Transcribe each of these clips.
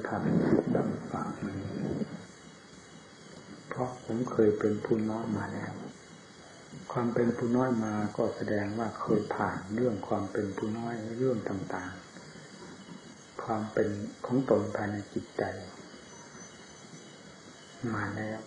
ทำดังฝากมันเพราะผมเคยเป็นผู้น้อยมาแล้วความเป็นผู้น้อยมาก็แสดงว่าเคยผ่านเรื่องความเป็นผู้น้อยเรื่องต่างๆความเป็นของตนภายในจิตใจมาแล้ว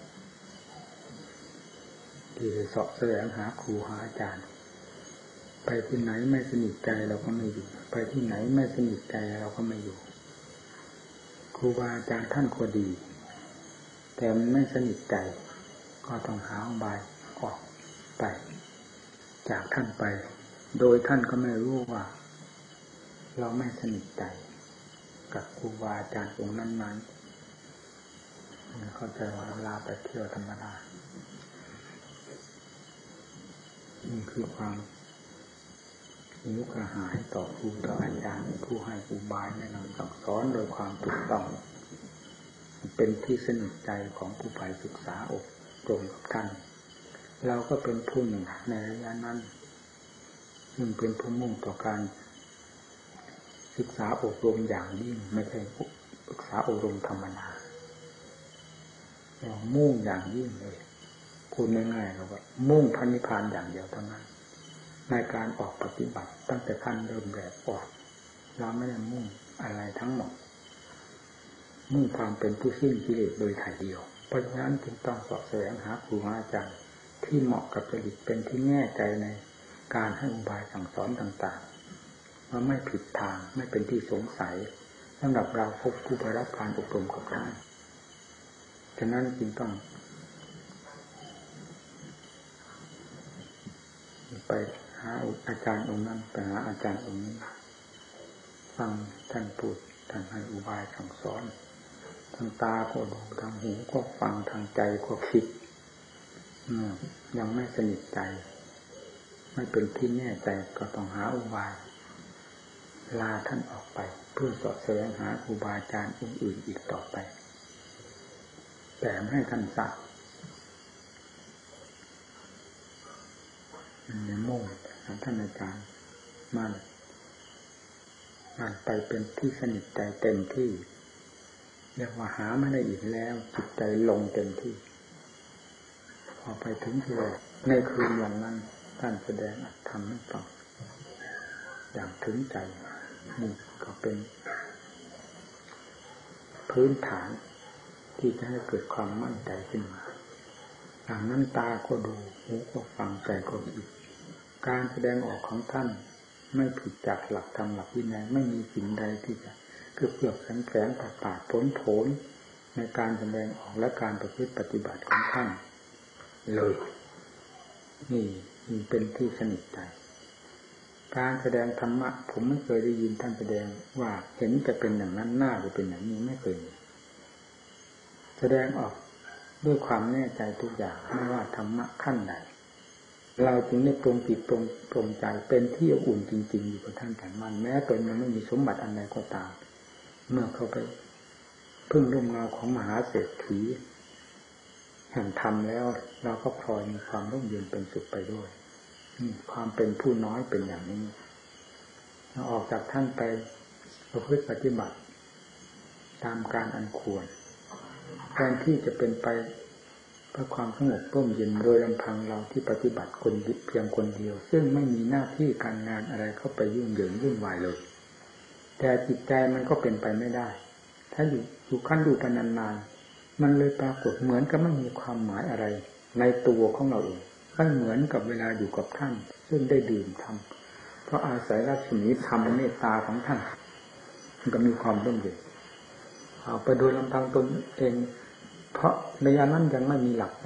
ที่จะเสาะแสวงหาครูหาอาจารย์ไปที่ไหนไม่สนิทใจเราก็ไม่อยู่ไปที่ไหนไม่สนิทใจเราก็ไม่อยู่ครูบาอาจารย์ท่านก็ดีแต่มันไม่สนิทใจก็ต้องหาอุบายออกไปจากท่านไปโดยท่านก็ไม่รู้ว่าเราไม่สนิทใจกับครูบาอาจารย์องค์นั้นๆเข้าใจว่าลาไปเที่ยวธรรมดานี่คือความหิวกระหายต่อครูต่ออาจารย์ผู้ให้อุบายแนะนำสั่งสอนโดยความถูกต้องเป็นที่สนิทใจของผู้ไปศึกษาอบรมกับท่านเราก็เป็นผู้หนึ่งในระยะนั้นซึ่งเป็นผู้มุ่งต่อการศึกษาอบรมอย่างยิ่งไม่ใช่ศึกษาอบรมธรรมดาเรามุ่งอย่างยิ่งเลยพูดง่ายๆเราก็มุ่งพระนิพพานอย่างเดียวเท่านั้นในการออกปฏิบัติตั้งแต่ขั้นเริ่มแรกออกเราไม่ได้มุ่งอะไรทั้งหมดมุ่งความเป็นผู้สิ้นกิเลสโดยถ่ายเดียวเพราะฉะนั้นจึงต้องเสาะแสวงหาครูอาจารย์ที่เหมาะกับจริตเป็นที่แน่ใจในการให้อุบายสั่งสอนต่างๆว่าไม่ผิดทางไม่เป็นที่สงสัยสำหรับเราพบผู้ไปรับการอบรมกับท่านฉะนั้นจึงต้องไปหาอาจารย์องค์นั้นไปหาอาจารย์องค์นี้ฟังท่านพูดท่านให้อุบายสั่งสอนทางตาก็ดูทางหูก็ฟังทางใจก็คิดยังไม่สนิทใจไม่เป็นที่แน่ใจก็ต้องหาอุบายลาท่านออกไปเพื่อเสาะแสวงหาครูบาอาจารย์องค์อื่นอีกต่อไปแต่ไม่ให้ท่านทราบมุ่งท่านอาจารย์มันไปเป็นที่สนิทใจเต็มที่เรียกว่าหาไม่ได้อีกแล้วจิตใจลงเต็มที่พอไปถึงที่ในคืนวันนั้นท่านแสดงธรรมให้ฟังอย่างถึงใจนี่ก็เป็นพื้นฐานที่จะให้เกิดความมั่นใจขึ้นมาอย่างนั้นตาก็ดูหูก็ฟังใจก็คิดการแสดงออกของท่านไม่ผิดจากหลักธรรมหลักวินัยไม่มีสิ่งใดที่จะคือเปลือกแฝงปาดโผนในการแสดงออกและการประพฤติปฏิบัติของท่านเลยนี่เป็นที่สนิทใจการแสดงธรรมะผมไม่เคยได้ยินท่านแสดงว่าเห็นจะเป็นอย่างนั้นหน้าจะเป็นอย่างนี้ไม่เคยแสดงออกด้วยความแน่ใจทุกอย่างไม่ว่าธรรมะขั้นใดเราจึงได้ปรงจิตปรงใจเป็นที่อบอุ่นจริงๆอยู่กับท่านแต่มันแม้ตนยังไม่มีสมบัติอันใดก็ตามเมื่อเข้าไปพึ่งร่มเงาของมหาเศรษฐีแห่งธรรมแล้วเราก็พลอยมีความร่มเย็นเป็นสุขไปด้วยความเป็นผู้น้อยเป็นอย่างนี้เราออกจากท่านไปประพฤติปฏิบัติตามการอันควรแทนที่จะเป็นไปเพื่อความสงบร่มเย็นโดยลำพังเราที่ปฏิบัติคนเพียงคนเดียวซึ่งไม่มีหน้าที่การงานอะไรเข้าไปยุ่งเหยิงวุ่นวายเลยแต่จิตใจมันก็เป็นไปไม่ได้ถ้าอยู่ขั้นอยู่ไปนานๆมันเลยปรากฏเหมือนกับไม่มีความหมายอะไรในตัวของเราเองไม่เหมือนกับเวลาอยู่กับท่านซึ่งได้ดื่มธรรมเพราะอาศัยรัศมีธรรมเมตตาของท่านมันก็มีความร่มเย็นเอาไปโดยลำพังตนเองเพราะในยามนั้นยังไม่มีหลักใจ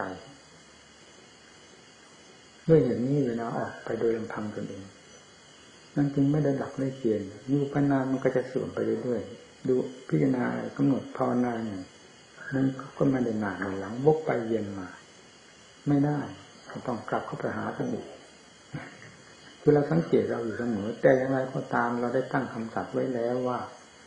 ด้วยเหตุนี้เวลาออกไปโดยลำพังตนเองนั่นจึงไม่ได้หลักได้เกณฑ์อยู่ไปนานมันก็จะเสื่อมไปเรื่อยๆดูพิจารณากำหนดภาวนาเนี่ยมันก็ไม่ได้นานหลังวกไปเวียนมาไม่ได้ต้องกลับเข้าไปหาท่านอีกคือเราสังเกตเราอยู่เสมอแต่อย่างไรก็ตามเราได้ตั้งคำสัตย์ไว้แล้วว่า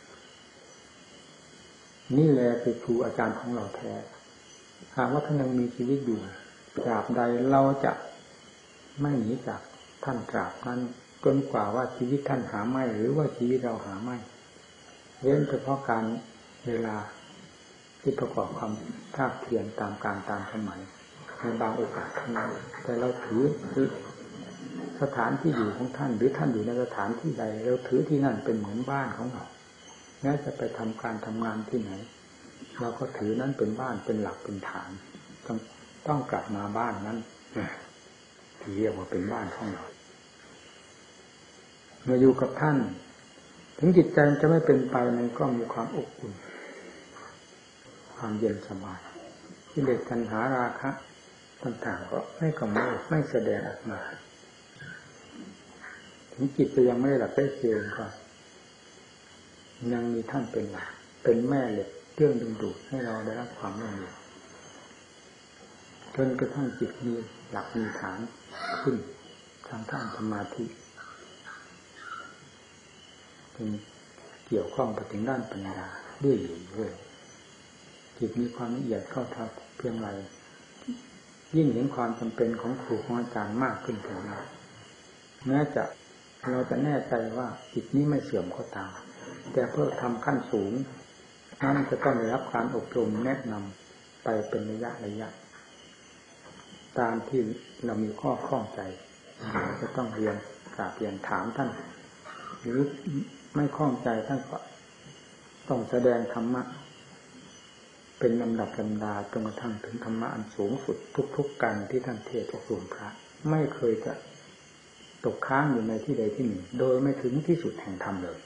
นี่แหละคือครูอาจารย์ของเราแท้หากว่าท่านยังมีชีวิตอยู่ตราบใดเราจะไม่หนีจากท่านตราบนั้นจนกว่าว่าชีวิตท่านหาไม่หรือว่าชีวิตเราหาไม่เว้นเฉพาะการเวลาที่ประกอบความภาคเพียรตามการตามสมัยในบางโอกาสเท่านั้นแต่เราถือสถานที่อยู่ของท่านหรือท่านอยู่ในสถานที่ใดเราถือที่นั่นเป็นเหมือนบ้านของเราแม้จะไปทำการทำงานที่ไหนเราก็ถือนั้นเป็นบ้านเป็นหลักเป็นฐานต้องกลับมาบ้านนั้นที่เรียกว่าเป็นบ้านของเราเมื่ออยู่กับท่านถึงจิตใจจะไม่เป็นไปมันก็มีความอบอุ่นความเย็นสบายกิเลสตัณหาราคะต่างๆก็ไม่กำเริบไม่แสดงออกมาถึงจิตจะยังไม่ได้หลับได้เสื่อมก็ยังมีท่านเป็นหลักเป็นแม่เหล็กเครื่องดึงดูดให้เราได้รับความร่มเย็นจนกระทั่งจิตมีหลักมีฐานขึ้นทางด้านสมาธิเป็นเกี่ยวข้องไปถึงด้านปัญญาด้วยจิตมีความละเอียดเข้าทับเพียงไรยิ่งเห็นความจำเป็นของครูของอาจารย์มากขึ้นถึงนั้นแม้เราจะแน่ใจว่าจิตนี้ไม่เสื่อมก็ตามแต่เพื่อทำขั้นสูงนั้นจะต้องได้รับการอบรมแนะนำไปเป็นระยะตามที่เรามีข้อข้องใจจะต้องเรียนกราบเรียนถามท่านหรือไม่ข้องใจท่านก็ต้องแสดงธรรมะเป็นลำดับลำดาจนกระทั่งถึงธรรมะอันสูงสุดทุกๆกันที่ท่านเทศน์อบรมพระไม่เคยจะตกค้างอยู่ในที่ใดที่หนึ่งโดยไม่ถึงที่สุดแห่งธรรมเลย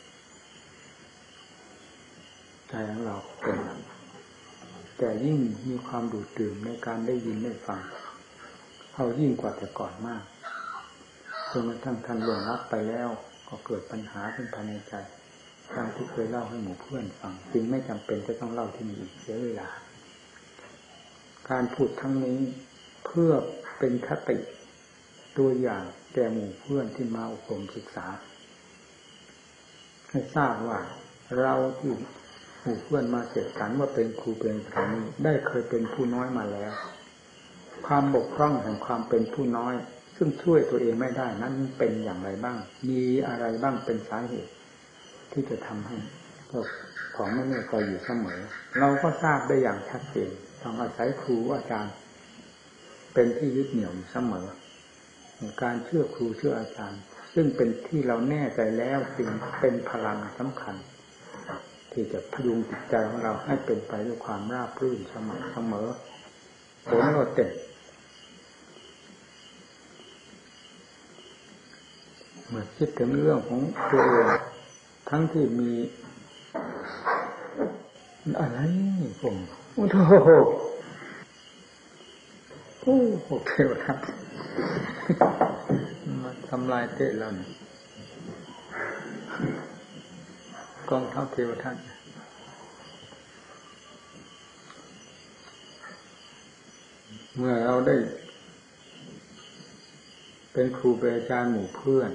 ใจของเราเป็นแต่ยิ่งมีความดูดดื่มในการได้ยินได้ฟังเขายิ่งกว่าแต่ก่อนมากจนกระทั่งท่านล่วงลับไปแล้วก็เกิดปัญหาขึ้นภายในใจตามที่เคยเล่าให้หมู่เพื่อนฟังจึงไม่จำเป็นจะต้องเล่าที่นี่อีกเสียเวลาการพูดทั้งนี้เพื่อเป็นคติตัวอย่างแก่หมู่เพื่อนที่มาอบรมศึกษาให้ทราบว่าเราที่หมู่เพื่อนมาเสกสรรว่าเป็นครูเป็นอาจารย์ได้เคยเป็นผู้น้อยมาแล้วความบกพร่องแห่งความเป็นผู้น้อยซึ่งช่วยตัวเองไม่ได้นั้นเป็นอย่างไรบ้างมีอะไรบ้างเป็นสาเหตุที่จะทำให้ของไม่แน่ใจอยู่เสมอเราก็ทราบได้อย่างชัดเจนต้องอาศัยครูอาจารย์เป็นที่ยึดเหนี่ยวอยู่เสมอการเชื่อครูเชื่ออาจารย์ซึ่งเป็นที่เราแน่ใจแล้วจึงเป็นพลังสำคัญที่จะพยุงจิตใจของเราให้เป็นไปด้วยความราบรื่นเสมอผลโลดเด่นเมื่อคิดถึงเรื่องของตัวเองทั้งที่มีอะไรผมโอ้โหเทวทัตมาทำลายเตะเราเนี่ยกองทัพเทวทัตเมื่อเราได้เป็นครูเป็นอาจารย์หมู่เพื่อน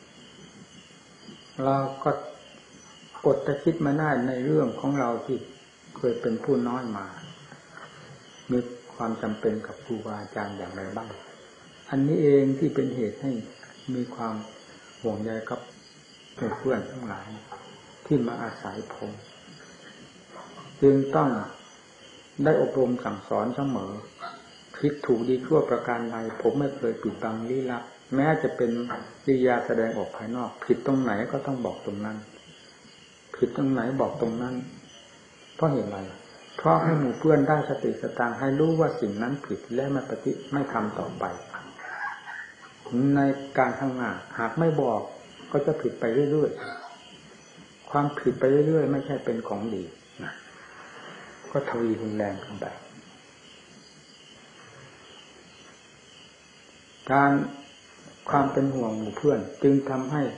เราก็อดจะคิดมาได้ในเรื่องของเราที่เคยเป็นผู้น้อยมามีความจำเป็นกับครูบาอาจารย์อย่างไรบ้างอันนี้เองที่เป็นเหตุให้มีความห่วงใยกับหมู่เพื่อนทั้งหลายที่มาอาศัยผมจึงต้องได้อบรมสั่งสอนเสมอผิดถูกดีชั่วประการใดผมไม่เคยปิดบังลี้ลับแม้จะเป็นกิริยาแสดงออกภายนอกผิดตรงไหนก็ต้องบอกตรงนั้นผิดตรงไหนบอกตรงนั้นเพราะเหตุอะไรเพราะให้หมู่เพื่อนได้สติสตางค์ให้รู้ว่าสิ่งนั้นผิดและไม่ทำต่อไปในการข้างหน้าหากไม่บอกก็จะผิดไปเรื่อยๆความผิดไปเรื่อยๆไม่ใช่เป็นของดีนะก็ทวีรุนแรงขึ้นไปการความเป็นห่วงหมู่เพื่อนจึงทำให้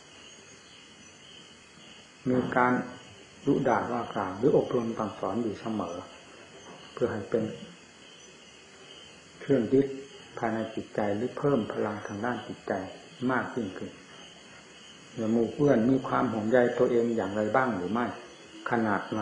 มีการดุด่าว่ากล่าวหรืออบรมสั่งสอนอยู่เสมอเพื่อให้เป็นเครื่องยึดภายในจิตใจหรือเพิ่มพลังทางด้านจิตใจมากยิ่งขึ้นหมู่เพื่อนมีความห่วงใยตัวเองอย่างไรบ้างหรือไม่ขนาดไหน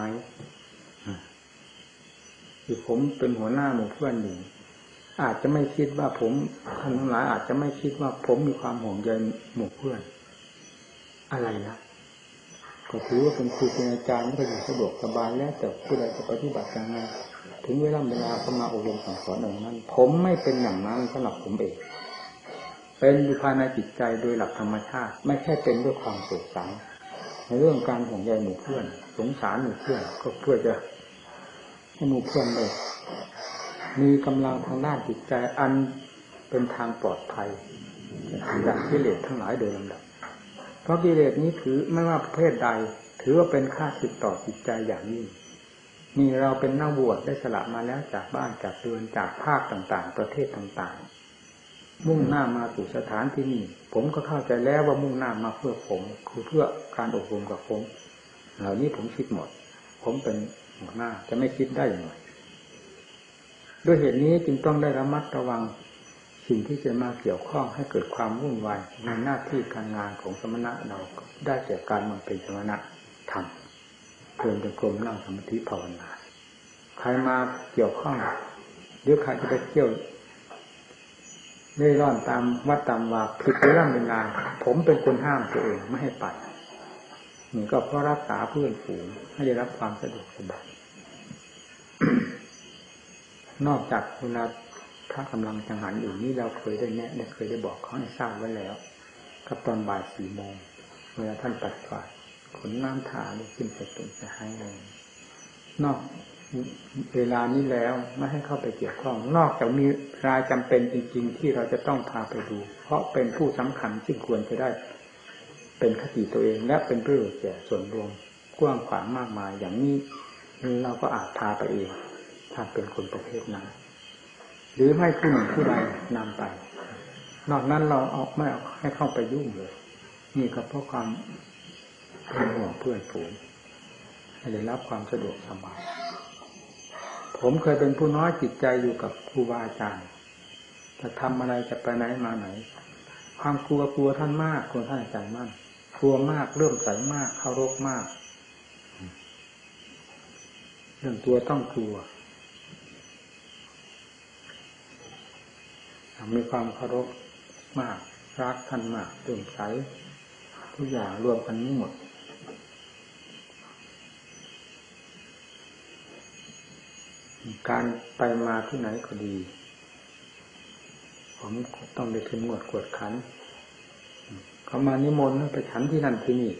ที่ผมเป็นหัวหน้าหมู่เพื่อนอยู่อาจจะไม่คิดว่าผมท่านทั้งหลายอาจจะไม่คิดว่าผมมีความห่วงใยหมู่เพื่อนอะไรนะก็ถือว่าเป็นครูเป็นอาจารย์ก็อยู่สะดวกสบายแล้วแต่ผู้ใดจะปฏิบัติยังไงถึงเวลาเข้ามาอบรมสั่งสอนอย่างนั้นผมไม่เป็นอย่างนั้นสำหรับผมเองเป็นอยู่ภายในจิตใจโดยหลักธรรมชาติไม่ใช่เป็นด้วยความโศกสังในเรื่องการห่วงใยหมู่เพื่อนสงสารหมู่เพื่อนก็เพื่อจะให้หมู่เพื่อนได้มีกำลังทางด้านจิตใจอันเป็นทางปลอดภัยจากกิเลสทั้งหลายโดยลำดับเพราะกิเลสนี้ถือไม่ว่าประเภทใดถือว่าเป็นค่าศึกต่อจิตใจอย่างยิ่งนี่เราเป็นนักบวชได้สละมาแล้วจากบ้านจากเรือนจากภาคต่างๆประเทศต่างๆมุ่งหน้ามาสู่สถานที่นี้ผมก็เข้าใจแล้วว่ามุ่งหน้ามาเพื่อผมคือเพื่อการอบรมกับผมเหล่านี้ผมคิดหมดผมเป็นหัวหน้าจะไม่คิดได้อย่างไรด้วยเหตุนี้จึงต้องได้ระมัดระวังสิ่งที่จะมาเกี่ยวข้องให้เกิดความวุ่นวายในหน้าที่การงานของสมณะเราได้แก่การบำเพ็ญสมณธรรมเดินจงกรมนั่งสมาธิภาวนาใครมาเกี่ยวข้องหรือใครจะไปเที่ยวเล่ร่อนตามวัดตามวาผิดเรื่องงานผมเป็นคนห้ามตัวเองไม่ให้ไปนี่ก็เพราะรักษาเพื่อนฝูงให้ได้รับความสะดวกสบาย นอกจากเวลาพระกำลังจังหันอยู่นี่เราเคยได้แนะเคยได้บอกเขาให้ทราบไว้แล้วกับตอนบ่าย 4 โมงเวลาท่านปัดกวาดขนน้ำถาได้ขึ้นไปตุ่มจะให้เลยนอกเวลานี้แล้วไม่ให้เข้าไปเกี่ยวข้องนอกจากมีรายจำเป็นจริงๆที่เราจะต้องพาไปดูเพราะเป็นผู้สำคัญที่ควรจะได้เป็นคติตัวเองและเป็นประโยชน์แก่ส่วนรวมกว้างขวางมากมายอย่างนี้เราก็อาจพาไปเองถ้าเป็นคนประเภทนั้นหรือให้ผู้หนึ่งผู้ใดนำไปนอกนั้นเราไม่เอาให้เข้าไปยุ่งเลยนี่ก็เพราะความเป็นห่วงเพื่อนฝูงให้ได้รับความสะดวกสบายผมเคยเป็นผู้น้อยจิตใจอยู่กับครูบาอาจารย์จะทำอะไรจะไปไหนมาไหนความกลัวท่านมากกลัวท่านอาจารย์มากกลัวมากเริ่มใสมากเคารพมากเรื่องตัวต้องกลัวมีความเคารพมากรักท่านมากเริ่มใสทุกอย่างรวมกันนี้หมดการไปมาที่ไหนก็ดีผมต้องได้เข้มงวดกวดขันเขามานิมนต์ไปฉันที่นั่นที่นี่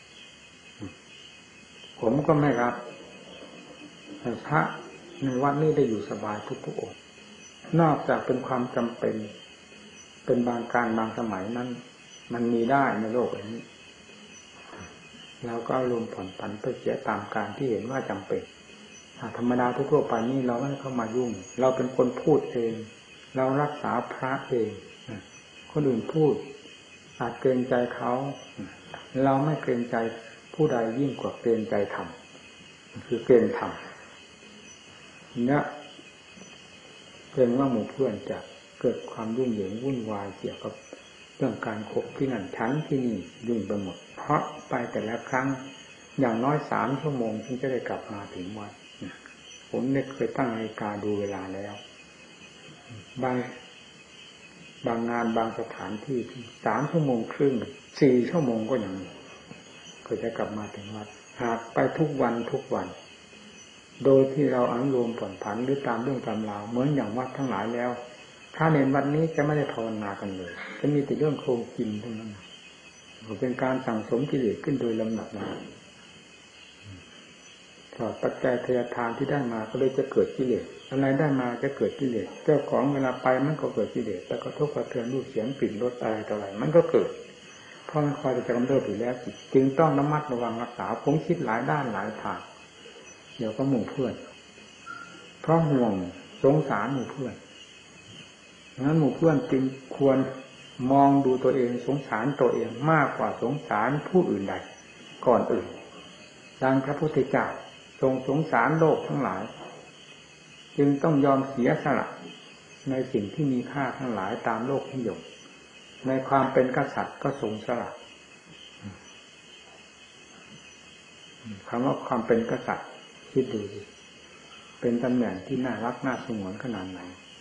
ผมก็ไม่รับพระในวัดนี้ได้อยู่สบายทุกๆองค์นอกจากเป็นความจำเป็นเป็นบางการบางสมัยนั้นมันมีได้ในโลกนี้เราก็รวมผ่อนผันไปเสียตามการที่เห็นว่าจำเป็นธรรมดาทั่วไปนี่เราไม่เข้ามายุ่งเราเป็นคนพูดเองเรารักษาพระเองคนอื่นพูดอาจเกรงใจเขาเราไม่เกรงใจผู้ใดยิ่งกว่าเกรงใจธรรมคือเกรงธรรมเนี่ยเกรงว่าหมู่เพื่อนจะเกิดความยุ่งเหยิงวุ่นวายเกี่ยวกับเรื่องการขบที่นั่นชั้นที่นี่ยุ่งไปหมดเพราะไปแต่ละครั้งอย่างน้อย3 ชั่วโมงถึงจะได้กลับมาถึงวัดผมเนี่ยเคยตั้งนาฬิกาดูเวลาแล้วบางงานบางสถานที่3 ชั่วโมงครึ่ง4 ชั่วโมงก็ยังก็จะกลับมาถึงวัดหากไปทุกวันโดยที่เราอนุโลมผ่อนผันหรือตามเรื่องตามราวเหมือนอย่างวัดทั้งหลายแล้วถ้าเน้นวันนี้จะไม่ได้ภาวนากันเลยจะมีแต่เรื่องโครงกินเท่านั้นเป็นการสั่งสมกิเลสขึ้นโดยลำดับนะถอดปัจจัยทายทานที่ได้มาก็เลยจะเกิดกิเลสอะไรได้มาจะเกิดกิเลสเจ้าของเวลาไปมันก็เกิดกิเลสแต่ก็ทุกข์กระเทือนรูปเสียงกลิ่นรสอะไรต่ออะไรมันก็เกิดเพราะมันคอยจะกำเริบอยู่แล้วจึงต้องระมัดระวังรักษาผมคิดหลายด้านหลายทางเดี๋ยวก็หมู่เพื่อนเพราะห่วงสงสารหมู่เพื่อนดังนั้นหมู่เพื่อนจึงควรมองดูตัวเองสงสารตัวเองมากกว่าสงสารผู้อื่นใดก่อนอื่นดังพระพุทธเจ้าทรงสงสารโลกทั้งหลายจึงต้องยอมเสียสละในสิ่งที่มีค่าทั้งหลายตามโลกนิยมในความเป็นกษัตริย์ก็ทรงสละคำว่าความเป็นกษัตริย์คิดดูเป็นตำแหน่งที่น่ารักน่าสงวนขนาดไหน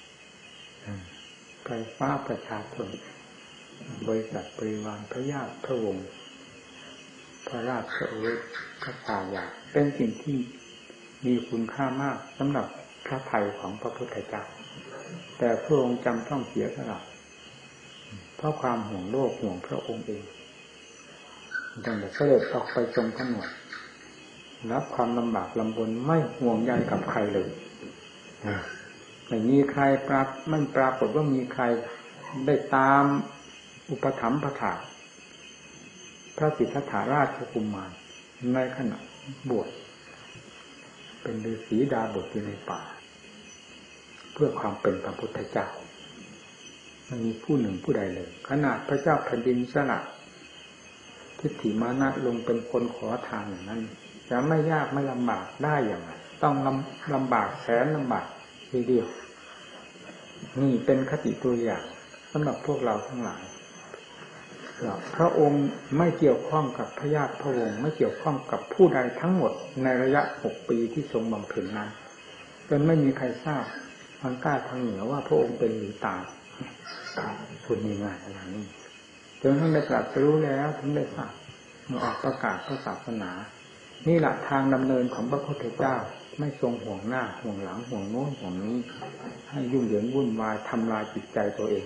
ไฟฟ้าประชาชนบริษัทบริวารพระญาติพระวงศ์พพระราชโอรสพระชายาเป็นสิ่งที่มีคุณค่ามากสำหรับพระทัยของพระพุทธเจ้าแต่พระองค์จำต้องเสียสละเพราะความห่วงโลกห่วงพระองค์เองดังนั้นเสด็จออกไปทรงผนวดรับความลำบากลำบนไม่ห่วงใยกับใครเลยไม่มีใครไม่ปรากฏว่ามีใครได้ตามอุปถัมภ์ประถาพระสิทธัตถราชกุมารในขณะบวชเป็นฤาษีดาบทอยู่ในป่าเพื่อความเป็นพระพุทธเจ้าไม่มีผู้หนึ่งผู้ใดเลยขนาดพระเจ้าแผ่นดินสละทิฏฐิมานะลงเป็นคนขอทานอย่างนั้นจะไม่ยากไม่ลำบากได้อย่างไรต้องลำบากแสนลำบากทีเดียวนี่เป็นคติตัวอย่างสำหรับพวกเราทั้งหลายพระองค์ไม่เกี่ยวข้องกับพระญาติพระวงศ์ไม่เกี่ยวข้องกับผู้ใดทั้งหมดในระยะ6 ปีที่ทรงบำเพ็ญนั้นจนไม่มีใครทราบทางใต้ทางเหนือว่าพระองค์เป็นหรือตายคุณมีงานอะไรนี่จนท่านได้ตรัสรู้แล้วท่านได้ทราบมาออกประกาศพระศาสนานี่แหละทางดำเนินของพระพุทธเจ้าไม่ทรงห่วงหน้าห่วงหลังห่วงโน้นห่วงนี้ให้ยุ่งเหยิงวุ่นวายทำลายจิตใจตัวเอง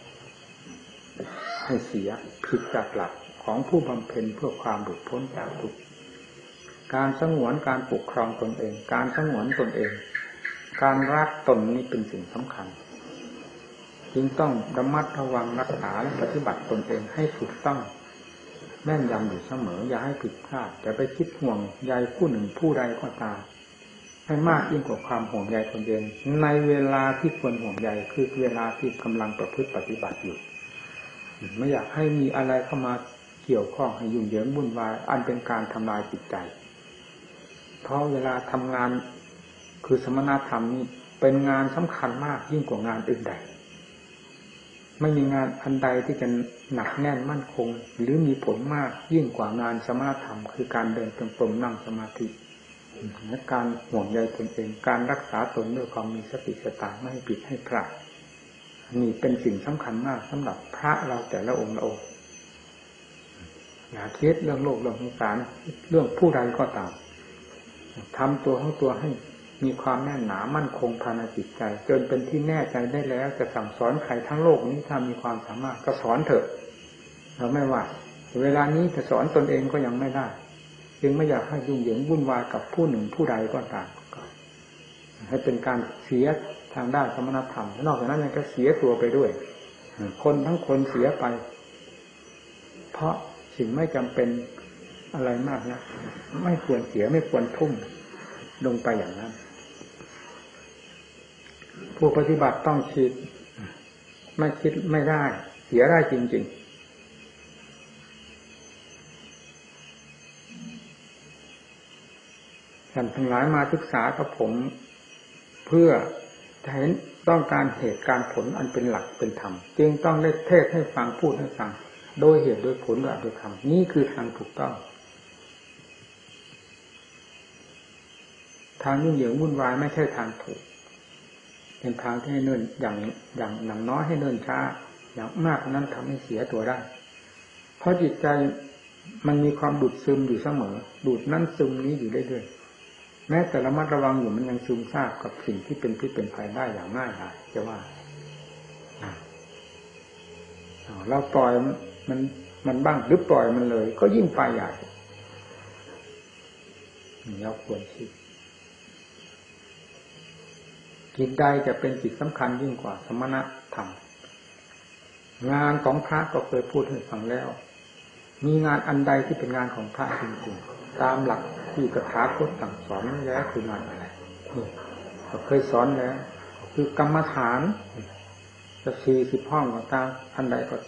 ให้เสียผิดจากหลักของผู้บำเพ็ญเพื่อความหลุดพ้นจากทุกข์การสงวนการปกครองตนเองการสงวนตนเองการรักตนนี้เป็นสิ่งสำคัญจึงต้องระมัดระวังรักษาและปฏิบัติตนเองให้ถูกต้องแม่นยำอยู่เสมออย่าให้ผิดพลาดแต่ไปคิดห่วงใยผู้หนึ่งผู้ใดก็ตามให้มากยิ่งกว่าความห่วงใยตนเองในเวลาที่ควรห่วงใยคือเวลาที่กำลังประพฤติปฏิบัติอยู่ไม่อยากให้มีอะไรเข้ามาเกี่ยวข้องให้ยุ่งเหยิงวุ่นวายอันเป็นการทำลายจิตใจเพราะเวลาทำงานคือสมณธรรมนี้เป็นงานสำคัญมากยิ่งกว่างานอื่นใดไม่มีงานอันใดที่จะหนักแน่นมั่นคงหรือมีผลมากยิ่งกว่างานสมณธรรมคือการเดินจงกรมนั่งสมาธิและการห่วงใยตนเองการรักษาตนด้วยความมีสติสตางค์ไม่ให้ผิดให้พลาดนี่เป็นสิ่งสำคัญมากสำหรับพระเราแต่ละองค์ละองค์อย่าคิดเรื่องโลกเรื่องสงสารเรื่องผู้ใดก็ตามทำตัวของตัวให้มีความแน่นหนามั่นคงภายในจิตใจจนเป็นที่แน่ใจได้แล้วจะสั่งสอนใครทั้งโลกนี้ถ้ามีความสามารถก็สอนเถอะเราไม่ว่าเวลานี้จะสอนตนเองก็ยังไม่ได้จึงไม่อยากให้ยุ่งเหยิงวุ่นวายกับผู้หนึ่งผู้ใดก็ตามให้เป็นการเสียทางด้านสมณธรรมนอกจากนั้นยังก็เสียตัวไปด้วยคนทั้งคนเสียไปเพราะสิ่งไม่จำเป็นอะไรมากนะไม่ควรเสียไม่ควรทุ่มลงไปอย่างนั้นผู้ปฏิบัติต้องคิดไม่คิดไม่ได้เสียได้จริงๆท่านทั้งหลายมาศึกษากับผมเพื่อเห็นต้องการเหตุการผลอันเป็นหลักเป็นธรรมจึงต้องได้เทศให้ฟังพูดให้ฟังโดยเหตุโดยผลโดยธรรมนี่คือทางถูกต้องทางยุ่งเหยิงวุ่นวายไม่ใช่ทางถูกเป็นทางที่ให้เนิ่นอย่างน้อยให้เนิ่นช้าอย่างมากนั้นทำให้เสียตัวได้เพราะจิตใจมันมีความดูดซึมอยู่เสมอดูดนั่นซึมนี้อยู่เรื่อยๆแม้แต่ระมัดระวังอยู่มันยังซึมซาบกับสิ่งที่เป็นพิษเป็นภัยได้อย่างง่ายดายจะว่าเราปล่อยมันบ้างหรือปล่อยมันเลยก็ยิ่งไปใหญ่เราควรคิดจิตใดจะเป็นจิตสำคัญยิ่งกว่าสมณธรรมงานของพระก็เคยพูดให้ฟังแล้วมีงานอันใดที่เป็นงานของพระจริงๆตามหลักที่ตถาคตสั่งสอนแล้วคืองานอะไรก็เคยสอนแล้วคือกรรมฐานจะ40 ห้องก็ตามอันใดก็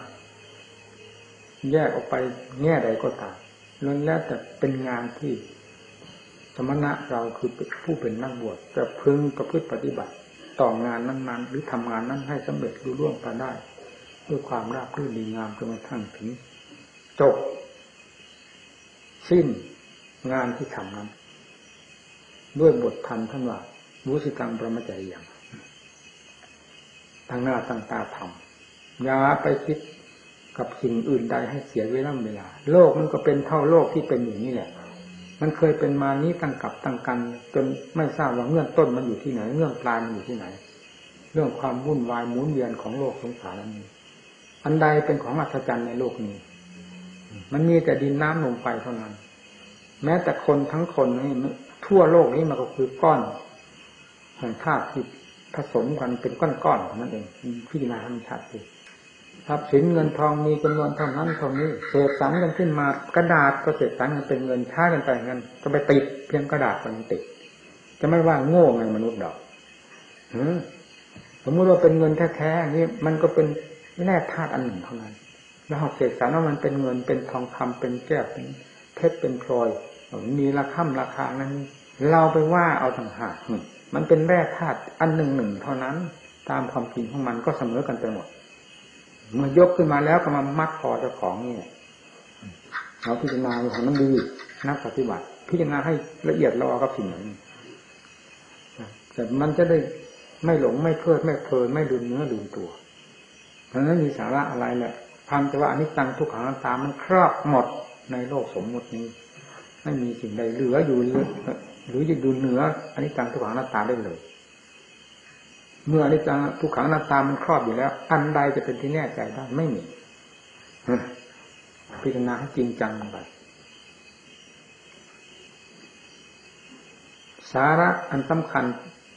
แยกออกไปแง่ใดก็ตามล้วนแล้วแต่เป็นงานที่สมณะเราคือผู้เป็นนักบวชจะพึงประพฤติปฏิบัติต่องานนั้นๆหรือทำงานนั้นให้สำเร็จรุ่งเรืองไปได้ด้วยความราบรื่นดีงามจนกระทั่งถึงจบสิ้นงานที่ทำนั้นด้วยบทธรรมทั้งหลายวุสิตังประมัจจริยังตั้งหน้าตั้งตาทำอย่าไปคิดกับสิ่งอื่นใดให้เสียเวลาโลกมันก็เป็นเท่าโลกที่เป็นอยู่นี่แหละมันเคยเป็นมานี้ตั้งกับตั้งกันจนไม่ทราบว่าเงื่อนต้นมันอยู่ที่ไหนเงื่อนปลายมันอยู่ที่ไหนเรื่องความวุ่นวายหมุนเวียนของโลกสงสารนี้อันใดเป็นของอัศจรรย์ในโลกนี้มันมีแต่ดินน้ำลมไฟเท่านั้นแม้แต่คนทั้งคนนี่ทั่วโลกนี้มันก็คือก้อนแห่งธาตุที่ผสมกันเป็นก้อนๆของมันเองพิจารณาธรรมชาติทรัพย์สินเงินทองมีจำนวนเท่านั้นเท่านี้เสกสรรกันขึ้นมากระดาษก็เสกสรรกันเป็นเงินช้ากันไปเงินจะไปติดเพียงกระดาษมันติดจะไม่ว่าโง่ไงมนุษย์ดอกสมมติว่าเป็นเงินแท้ๆนี่มันก็เป็นแร่ธาตุอันหนึ่งเท่านั้นแล้วเสกสรรว่ามันเป็นเงินเป็นทองคำเป็นแก้วเป็นเพชรเป็นพลอยมีราคานั้นเราไปว่าเอาต่างหากมันเป็นแร่ธาตุอันหนึ่งเท่านั้นตามความจริงของมันก็เสมอกันไปหมดเมื่อยกขึ้นมาแล้วก็มามัดคอเจ้าของนี่เราพิจารณาของมันดีนักปฏิบัติพิจารณาให้ละเอียดรอกับสิ่งนี้แต่มันจะได้ไม่หลงไม่เพลิดไม่เพลินไม่ลืมเนื้อลืมตัวเพราะฉะนั้นมีสาระอะไรแหละพันแต่ว่าอนิจจังทุกขังอนัตตามันครอบหมดในโลกสมมตินี้ไม่มีสิ่งใดเหลืออยู่หรือจะดูเหนืออนิจจังทุกขังอนัตตาได้เลยเมื่ออนิจจังทุกขังอนัตตามันครอบอยู่แล้วอันใดจะเป็นที่แน่ใจได้ไม่มีพิจารณาให้จริงจังไปสาระอันสำคัญ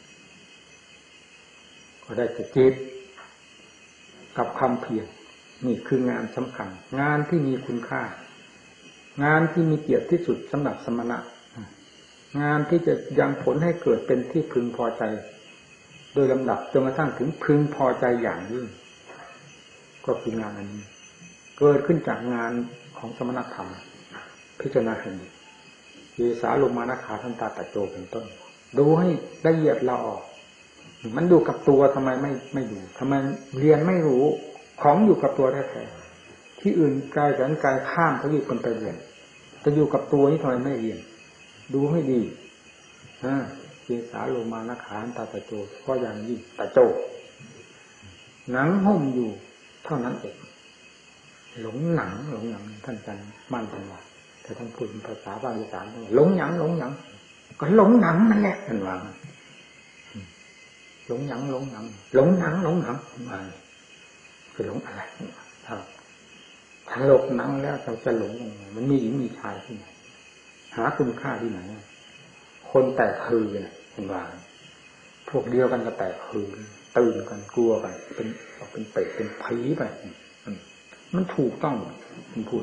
ก็ได้จะจิตกับความเพียรนี่คืองานสำคัญงานที่มีคุณค่างานที่มีเกียรติที่สุดสำหรับสมณะงานที่จะยังผลให้เกิดเป็นที่พึงพอใจโดยลำดับจนกระทั่งถึงพึงพอใจอย่างยิ่งก็คืองานอันนี้เกิดขึ้นจากงานของสมณธรรมพิจารณาเห็นเยสาโลมานะขาทันตาตะโจเป็นต้นดูให้ละเอียดละออกมันดูกับตัวทำไมไม่ดูทำไมเรียนไม่รู้ของอยู่กับตัวแท้ๆที่อื่นไกลแสนไกลข้ามเขาอยู่คนไปเรียนจะอยู่กับตัวนี้ทำไมไม่เรียนดูให้ดีเยสาโลมานะขาทันตาตะโจก็อย่างยิ่งตะโจหนังหุ้มอยู่เท่านั้นเองหลงหนังท่านอาจารย์มั่นท่านว่าแต่ท่านพูดภาษาบาลีสานหลงหนังก็หลงหนังนั่นแหละท่านว่าหลงหนังมาคือหลงอะไรถ้าหลงหนังแล้วเราจะหลงมันมีหญิงมีชายที่ไหนหาคุณค่าที่ไหนคนแตกคือเนี่ยท่านว่าพวกเดียวกันก็แตกคือตื่นกันกลัวกันเป็นเปรตเป็นผีไปมันถูกต้องมันพูด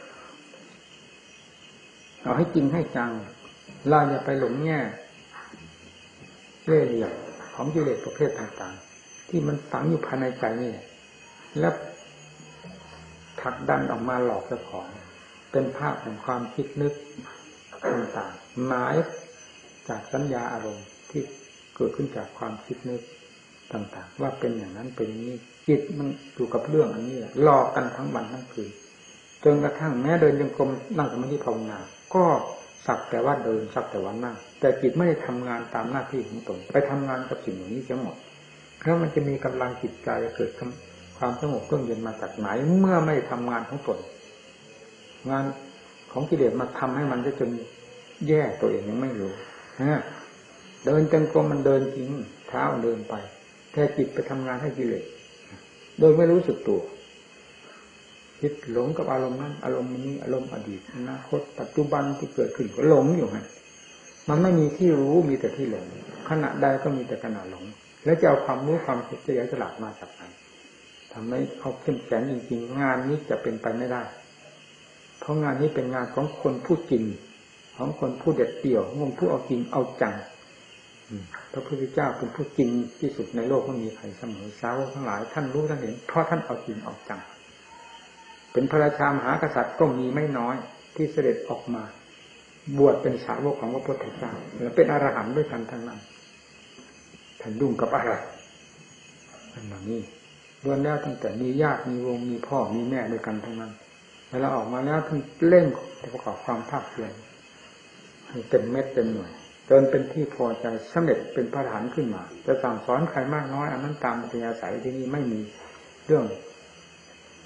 เอาให้จริงให้จังเราอย่าไปหลงแง่เล่ห์เหลี่ยมของกิเลสประเภทต่างๆที่มันฝังอยู่ภายในใจนี่แล้วผลักดันออกมาหลอกเจ้าของเป็นภาพของความคิดนึกต่างๆหมายจากสัญญาอารมณ์ที่เกิดขึ้นจากความคิดนึกต่างๆว่าเป็นอย่างนั้นเป็นนี้จิตมันอยู่กับเรื่องอันนี้หลอกกันทั้งวันทั้งคืนจนกระทั่งแม้เดินจงกรมนั่งสมาธิภาวนาก็สักแต่ว่าเดินสักแต่ว่านั่งแต่จิตไม่ได้ทำงานตามหน้าที่ของตนไปทำงานกับสิ่งเหล่านี้ทั้งหมดแล้วมันจะมีกำลังจิตใจเกิดความสงบร่มเย็นมาจากไหนเมื่อไม่ทำงานของตนงานของกิเลสมาทำให้มันได้จนแย่ตัวเองยังไม่รู้เดินจงกรมมันเดินจริงเท้าเดินไปแต่จิตไปทำงานให้กิเลสโดยไม่รู้สึกตัวคิดหลงกับอารมณ์นั้นอารมณ์นี้อารมณ์อดีตอนาคตปัจจุบันที่เกิดขึ้นก็หลงอยู่ไงมันไม่มีที่รู้มีแต่ที่หลงขณะใดก็มีแต่ขณะหลงแล้วจะเอาความรู้ความเฉลียวฉลาดมาจากไหนทำให้เขาเข้มแข็งจริงๆงานนี้จะเป็นไปไม่ได้เพราะงานนี้เป็นงานของคนผู้จริงของคนผู้เด็ดเดี่ยวของผู้เอาจริงเอาจังพระพุทธเจ้าเป็นผู้จริงที่สุดในโลกไม่มีใครเสมอสาวกทั้งหลายท่านรู้ท่านเห็นเพราะท่านเอาจริงเอาจังเป็นพระราชามหากษัตริย์ก็มีไม่น้อยที่เสด็จออกมาบวชเป็นสาวกของพระพุทธเจ้าและเป็นอรหันต์ด้วยกันทั้งนั้นท่านยุ่งกับอะไรเป็นแบบนี้ล้วนแล้วตั้งแต่มีญาติมีวงมีพ่อมีแม่ด้วยกันทั้งนั้นเวลาออกมาแล้วท่านเร่งประกอบความภาคเพียรให้เต็มเม็ดเต็มหน่วยจนเป็นที่พอใจสำเร็จเป็นพระอรหันต์ขึ้นมาจะสั่งสอนใครมากน้อยอันนั้นตามอัธยาศัยที่นี่ไม่มีเรื่อง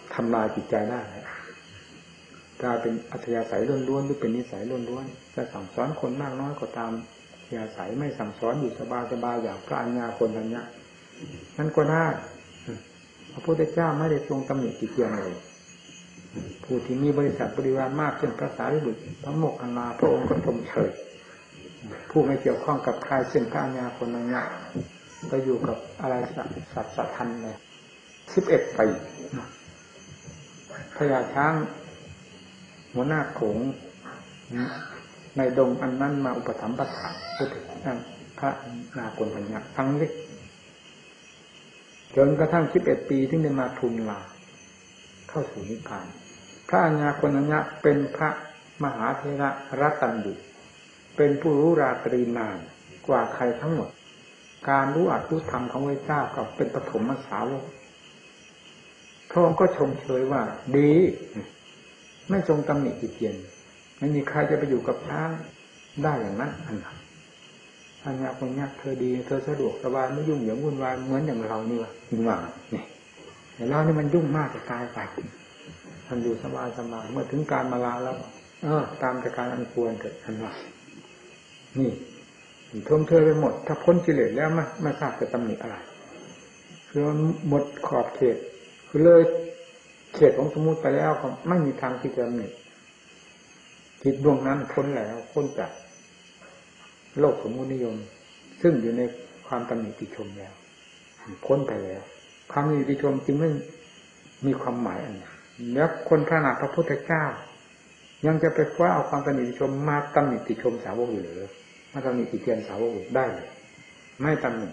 ทำลายจิตใจได้กลายเป็นอัธยาศัยล้วนๆหรือเป็นนิสัยล้วนๆจะสั่งสอนคนมากน้อยก็ตามอัธยาศัยไม่สั่งสอนอยู่สบายๆอย่างพระอัญญาโกณทัญญะนั่นก็ได้พระพุทธเจ้าไม่ได้ทรงตำหนิติเตียนเลยผู้ที่มีบริษัทบริวารมากเช่นพระสารีบุตรพระโมคคัลลาพระองค์ก็ชมเชยผู้ไม่เกี่ยวข้องกับใครเช่นพระอัญญาโกณทัญญะไปอยู่กับอะไรสัตว์สัตว์ทันเลย11 ปีพญาช้างหัวหน้าโขงในดงอันนั้นมาอุปถัมภ์ประถาพระนาโกณทัญญะทั้งนี้จนกระทั่ง11 ปีที่ได้มาทูลลาเข้าสู่นิพพานพระอัญญาโกณทัญญะเป็นพระมหาเถระรัตตัญญูเป็นผู้รู้ราตรีนานกว่าใครทั้งหมดการรู้อัตรู้ธรรมของพระเจ้าก็เป็นปฐมสาวกพระองค์ก็ชมเชยว่าดีไม่ทรงตำหนิติเตียนไม่มีใครจะไปอยู่กับช้างได้อย่างนั้นอันญาโกณทัญญะเธอดีเธอสะดวกสบายไม่ยุ่งเหยิงวุ่นวายเหมือนอย่างเรานี่ว่าจริงว่านี่แต่เรานี่มันยุ่งมากจะตายไปท่านอยู่สบายเมื่อถึงการมาลาแล้วตามแต่การอันควรเกิดอันว่านี่ท่วมเทไปหมดถ้าพ้นกิเลสแล้วไม่ทราบจะตำหนิอะไรคือหมดขอบเขตคือเลยเขตของสมมุติไปแล้วก็ไม่มีทางที่จะตำหนิจิตดวงนั้นพ้นแล้วพ้นจากโลกสมมุตินิยมซึ่งอยู่ในความตำหนิติชมแล้วพ้นไปแล้วความตำหนิติชมจึงไม่มีความหมายอันนั้นแล้วคนขนาดพระพุทธเจ้ายังจะไปคว้าเอาความตำหนิติชมมาตำหนิติชมสาวกอยู่หรือมาตำหนิติเตียนสาวกได้เลยไม่ตำหนิ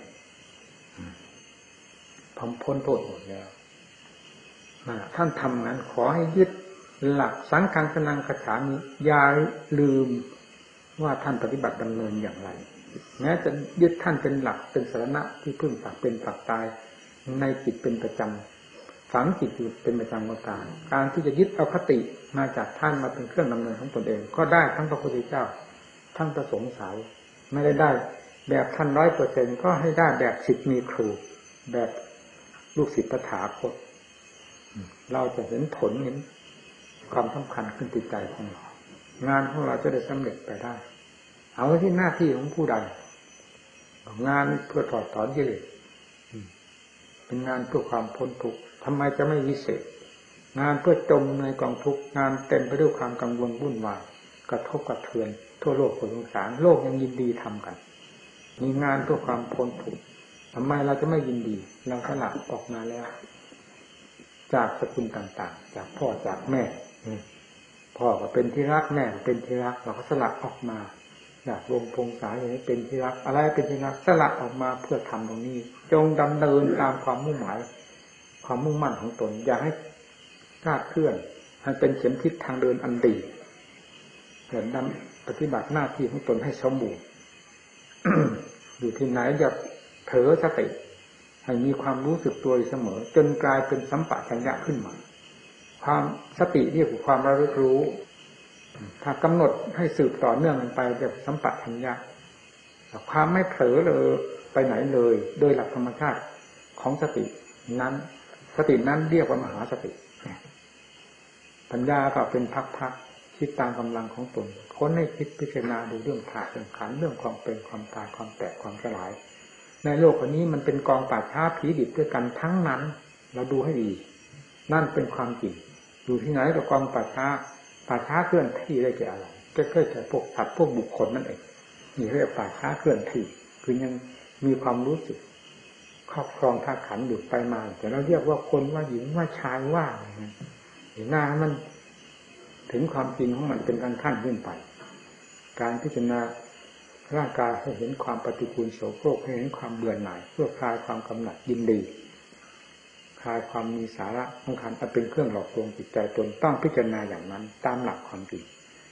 พ้นโทษหมดแล้วท่านทำนั้นขอให้ยึดหลักสังฆังสนังคฉามิอย่าลืมว่าท่านปฏิบัติดำเนินอย่างไรแม้จะยึดท่านเป็นหลักเป็นสรณะที่พึ่งฝากเป็นฝากตายในจิตเป็นประจำฝังจิตอยู่เป็นประจำก็ตามการที่จะยึดเอาคติมาจากท่านมาเป็นเครื่องดำเนินของตนเองก็ได้ทั้งพระพุทธเจ้าทั้งพระสงฆ์สาวไม่ได้แบบท่าน 100% ก็ให้ได้แบบศิษย์มีครูแบบลูกศิษย์ตถาคตเราจะเห็นผลเห็นความสำคัญขึ้นจิตใจของเรางานของเราจะได้สำเร็จไปได้เอาที่หน้าที่ของผู้ใดงานเพื่อถอดถอนกิเลสเป็นงานเพื่อความพ้นทุกข์ทำไมจะไม่วิเศษงานเพื่อจมในกองทุกข์งานเต็มไปด้วยความกังวลวุ่นวายกระทบกระเทือนทั่วโลกคนสงสารโลกยังยินดีทำกันมีงานเพื่อความพ้นทุกข์ทำไมเราจะไม่ยินดีเราสละออกมาแล้วจากสกุลต่างๆจากพ่อจากแม่พ่อก็เป็นที่รักแม่เป็นที่รักเราก็สละออกมาจากวงพงศาอย่างนี้เป็นที่รักอะไรเป็นที่รักสละออกมาเพื่อทำตรงนี้จงดำเนินตามความมุ่งหมายความมุ่งมั่นของตนอย่าให้คลาดเคลื่อนให้เป็นเข็มทิศทางเดินอันดีเดินนำปฏิบัติหน้าที่ของตนให้สมบูรณ์ อยู่ที่ไหนอย่าเผลอสติให้มีความรู้สึกตัวอยู่เสมอจนกลายเป็นสัมปชัญญะขึ้นมาความสติเรียกว่าความระลึกรู้ถ้ากำหนดให้สืบต่อเนื่องกันไปแบบสัมปชัญญะความไม่เผลอเลยไปไหนเลยโดยหลักธรรมชาติของสตินั้นสตินั้นเรียกว่ามหาสติปัญญาก็เป็นพักๆคิดตามกำลังของตนค้นให้คิดพิจารณาดูเรื่องธาตุเรื่องขันธ์เรื่องความเป็นความตายความแตกความสลายในโลกนี้มันเป็นกองป่าช้าผีดิบด้วยกันทั้งนั้นเราดูให้ดีนั่นเป็นความจริงอยู่ที่ไหนกับกองป่าช้าเคลื่อนที่ได้แก่อะไรก็แค่พวกสัตว์พวกบุคคลนั่นเองนี่เรียกป่าช้าเคลื่อนที่คือยังมีความรู้สึกครอบครองธาตุขันธ์อยู่ไปมาแต่เราเรียกว่าคนว่าหญิงว่าชายว่าเห็นหน้ามันถึงความจริงของมันเป็นขั้นขึ้นไปการพิจารณาร่างกายให้เห็นความปฏิกูลโสโครกให้เห็นความเบื่อหน่ายเพื่อคลายความกำหนัดยินดีคลายความมีสาระสำคัญจะเป็นเครื่องหลอกลวงจิตใจตนต้องพิจารณาอย่างนั้นตามหลักความจริง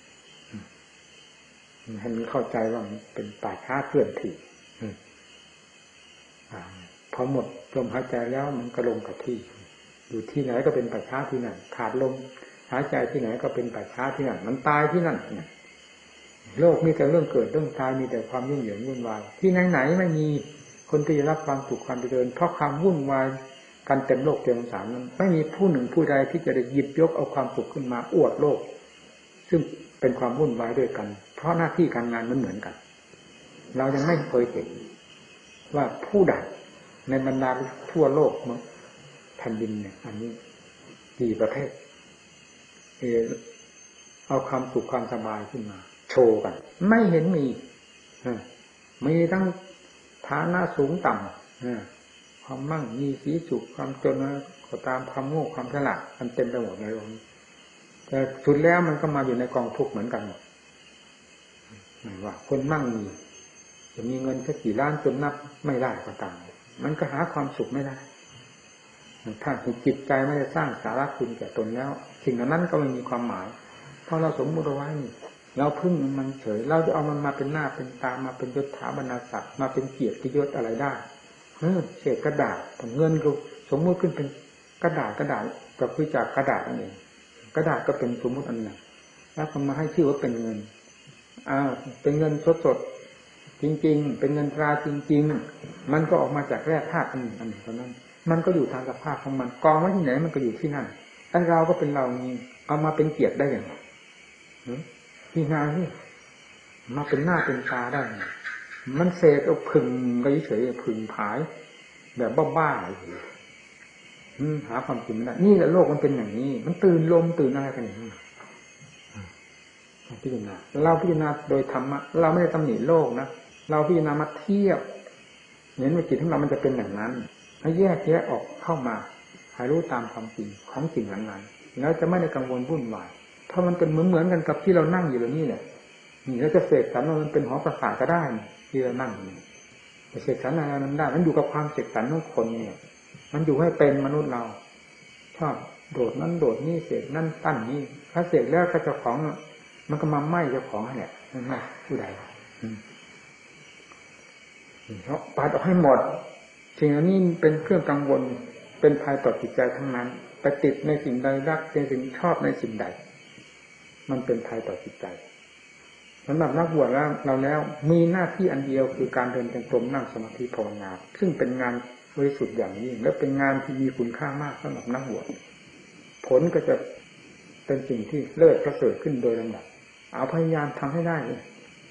ให้มันเข้าใจว่ามันเป็นป่าช้าเคลื่อนที่พอหมดลมหายใจแล้วมันก็ลงกับที่อยู่ที่ไหนก็เป็นป่าช้าที่นั่นขาดลมหายใจที่ไหนก็เป็นป่าช้าที่นั่นมันตายที่นั่นโลกมีแต่เรื่องเกิดเรื่องตายมีแต่ความยุ่งเหยิงวุ่นวายที่ไหนไม่มีคนที่จะรับความสุขความเจริญเพราะความวุ่นวายกันเต็มโลกเต็มสารนั้นไม่มีผู้หนึ่งผู้ใดที่จะได้หยิบยกเอาความสุขขึ้นมาอวดโลกซึ่งเป็นความวุ่นวายด้วยกันเพราะหน้าที่การงานมันเหมือนกันเรายังไม่เคยเห็นว่าผู้ใดในบรรดาทั่วโลกแผ่นดินเนี่ยอันนี้กี่ประเทศเอาความสุขความสบายขึ้นมาโชว์กันไม่เห็นมีทั้งฐานะสูงต่ำความมั่งมีสีสุขความจนก็ตามความโง่ความฉลาดมันเต็มไปหมดในโลกนี้แต่สุดแล้วมันก็มาอยู่ในกองทุกข์เหมือนกันหมดว่าคนมั่งมีจะมีเงินสักกี่ล้านจนนับไม่ได้ก็ตามมันก็หาความสุขไม่ได้ถ้าจิตใจไม่ได้สร้างสาระคุณแก่ตนแล้วสิ่งนั้นก็ไม่มีความหมายเพราะเราสมมติเอาไว้เราพึ่งมันเฉยเราจะเอามันมาเป็นหน้าเป็นตามาเป็นยศถาบรรดาศักดิ์มาเป็นเกียรติยศอะไรได้เศษกระดาษเงินก็สมมติขึ้นเป็นกระดาษก็คือจากกระดาษนั่นเองกระดาษก็เป็นสมมติอันหนึ่งแล้วก็มาให้ชื่อว่าเป็นเงินเป็นเงินสดจริงๆเป็นเงินตราจริงๆมันก็ออกมาจากแร่ธาตุอันหนึ่งเท่านั้นมันก็อยู่ทางสภาพของมันกองไว้ที่ไหนมันก็อยู่ที่นั่นไอ้เราก็เป็นเรานี้เอามาเป็นเกียรติได้อย่างไรที่งานนี่มาเป็นหน้าเป็นตาได้มันเศษเอาพึ่งก็เฉยๆพึ่งผายแบบบ้าๆหาความจริงไม่ได้นี่แหละโลกมันเป็นอย่างนี้มันตื่นลมตื่นอะไรกันอย่างนี้พิจารณาเราพิจารณาโดยธรรมะเราไม่ได้ตำหนิโลกนะเราพิจารณามาเทียบเห็นว่าจิตของเรามันจะเป็นอย่างนั้นให้แยกแยะออกเข้ามาให้รู้ตามความจริงของสิ่งนั้นๆแล้วจะไม่ได้กังวลวุ่นวายเพราะมันเป็นเหมือนกันกับที่เรานั่งอยู่ตรงนี้เนี่ยนี่เราจะเสกสรรมันเป็นหอประสาทก็ได้ที่เรานั่งนี่จะเสกสรรอะไรมันได้มันอยู่กับความเสกสรรของคนเนี่ยมันอยู่ให้เป็นมนุษย์เราชอบโดดนั่นโดดนี่เสกนั่นตั้นนี่ถ้าเสกแล้วก็เจ้าของมันก็มาไหม้เจ้าของเนี่ยมันไม่ผู้ใดเพราะปัดออกให้หมดสิ่งนี้เป็นเครื่องกังวลเป็นภัยต่อจิตใจทั้งนั้นไปติดในสิ่งใดรักในสิ่งชอบในสิ่งใดมันเป็นภัยต่อจิตใจสำหรับนักบวชแล้วเราแล้วมีหน้าที่อันเดียวคือการเดินจงกรมนั่งสมาธิภาวนาซึ่งเป็นงานบริสุทธิ์อย่างยิ่งและเป็นงานที่มีคุณค่ามากสำหรับนักบวชผลก็จะเป็นสิ่งที่เลิศประเสริฐขึ้นโดยลำดับเอาพยายามทำให้ได้เลย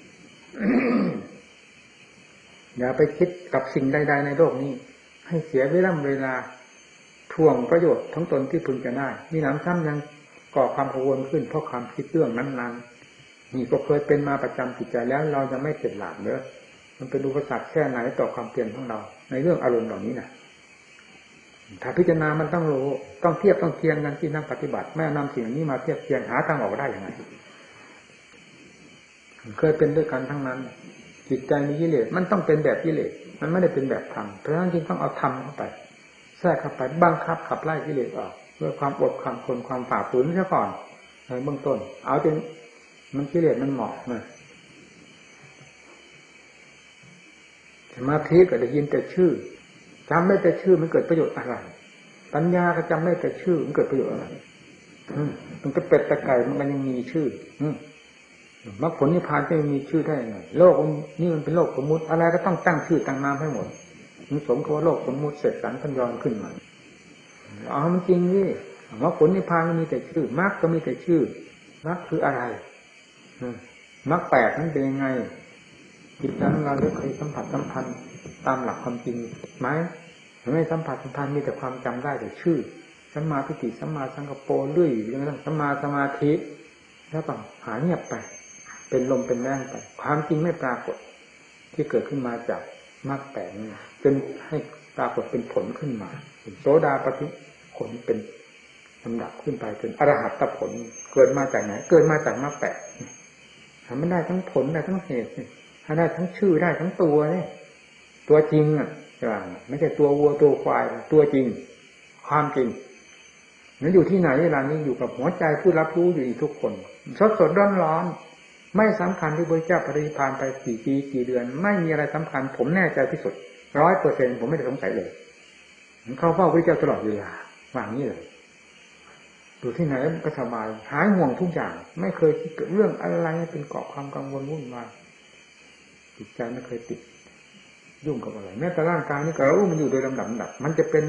อย่าไปคิดกับสิ่งใดๆในโลกนี้ให้เสียเวลาทวงประโยชน์ทั้งตนที่พึงจะได้มีหนำซ้ำยังก่อความกังวลขึ้นเพราะความคิดเรื่องนั้นๆนี่ก็เคยเป็นมาประจำจิตใจแล้วเราจะไม่เข็ดหลาบเลยมันเป็นอุปสรรคแค่ไหนต่อความเปลี่ยนของเราในเรื่องอารมณ์เหล่านี้นะถ้าพิจารณามันต้องรู้ต้องเทียบต้องเทียงกันที่นักปฏิบัติแม่นำสิ่งนี้มาเทียบเทียงหาทางออกได้อย่างไรเคยเป็นด้วยกันทั้งนั้นจิตใจมีกิเลสมันต้องเป็นแบบกิเลสมันไม่ได้เป็นแบบธรรมเพราะฉะนั้นจึงต้องเอาธรรมเข้าไปแทรกเข้าไปบังคับขับไล่กิเลสออกด้วยความอดความทนความฝ่าฝืนซะก่อนในเบื้องต้นเอาจนมันกิเลสมันเหมาะนะสมาธิก็ได้ยินแต่ชื่อจำได้แต่ชื่อมันเกิดประโยชน์อะไรปัญญาก็จำได้แต่ชื่อมันเกิดประโยชน์อะไรมันก็เป็ดตะไก่มันยังมีชื่อมรรคผลนิพพานจะมีชื่อได้ยังไงโลกนี่มันเป็นโลกสมมุติอะไรก็ต้องตั้งชื่อตั้งนามให้หมดมันสมกับว่าโลกสมมุติเสร็จสรรพันยอนขึ้นมาเอามันจริงนี่มรรคผลนิพพานก็มีแต่ชื่อมรรคก็มีแต่ชื่อมรรคคืออะไรมรรคแปดนั้นเป็นยังไงจิตนั้นเราได้เคยสัมผัสสัมพันธ์ตามหลักความจริงไหมไม่สัมผัสสัมพันธ์มีแต่ความจำได้แต่ชื่อสัมมาทิฏฐิสัมมาสังกัปโปเรื่อยอย่างนั้นสัมมาสมาธิแล้วก็หายเงียบไปเป็นลมเป็นแรงไปความจริงไม่ปรากฏที่เกิดขึ้นมาจากมรรคแปดนี้จนให้ปรากฏเป็นผลขึ้นมาโสดาปัตติผลเป็นลำดับขึ้นไปจนอรหัตผลเกิดมาจากไหนเกิดมาจากมรรคแปดทำไม่ได้ทั้งผลได้ทั้งเหตุได้ทั้งชื่อได้ทั้งตัวเนี่ยตัวจริงอ่ะไม่ใช่ตัววัวตัวควายตัวจริงความจริงนั้นอยู่ที่ไหนเวลานี้อยู่กับหัวใจผู้รับรู้อยู่ทุกคนสดร้อนไม่สำคัญที่พระเจ้าปรินิพพานไปกี่ปีกี่เดือนไม่มีอะไรสำคัญผมแน่ใจที่สุด 100% ผมไม่ได้สงสัยเลยเข้าเฝ้าพระเจ้าตลอดเวลาวางนี้เลยอยู่ที่ไหนก็สบายหายห่วงทุกอย่างไม่เคยคิดเรื่องอะไรเป็นเกาะความกังวลวุ่นวายจิตใจไม่เคยติดยุ่งกับอะไรแม้แต่ร่างกายนี่ก็รู้มันอยู่โดยลำดับมันจะเป็นหนัก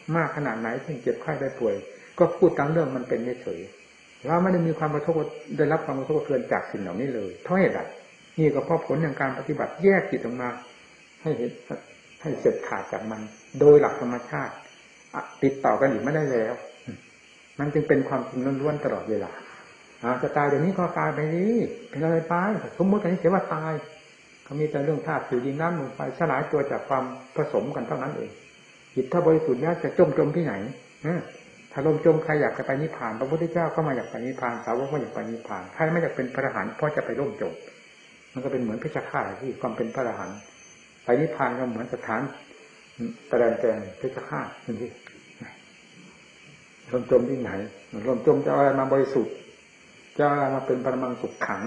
มากขนาดไหนเช่นเจ็บไข้ได้ป่วยก็พูดตามเรื่องมันเป็นเฉยเราไม่ได้มีความกระทบได้รับความกระทบกระเทือนจากสิ่งเหล่านี้เลยเพราะเหตุใดนี่ก็เพราะผลของการปฏิบัติแยกจิตออกมาให้เห็นให้เสร็จขาดจากมันโดยหลักธรรมชาติติดต่อกันอีกไม่ได้แล้วมันจึงเป็นความจริงล้วนๆตลอดเวลาจะตายเดี๋ยวนี้ก็ตายไปนี้เป็นอะไรไปสมมติกันนี้เสียว่าตายเขามีแต่เรื่องธาตุสี่ดินน้ำลมไฟสลายตัวจากความผสมกันเท่านั้นเองจิตถ้าบริสุทธิ์นี้จะจมที่ไหนถ้าลมจมใครอยากจะไปนิพพานพระพุทธเจ้าก็มาอยากไปนิพพานสาวกก็อยากไปนิพพานใครไม่อยากเป็นพระอรหันต์เพราะจะไปร่มจมมันก็เป็นเหมือนเพชฌฆาตที่ความเป็นพระอรหันต์ไปนิพพานก็เหมือนสถานตะแลนแจงเพชฌฆาตนี่ลมจมที่ไหนลมจมจะเอาอะไรมาบริสุทธิ์จะเอาอะไรมาเป็นปรมังสุขขัง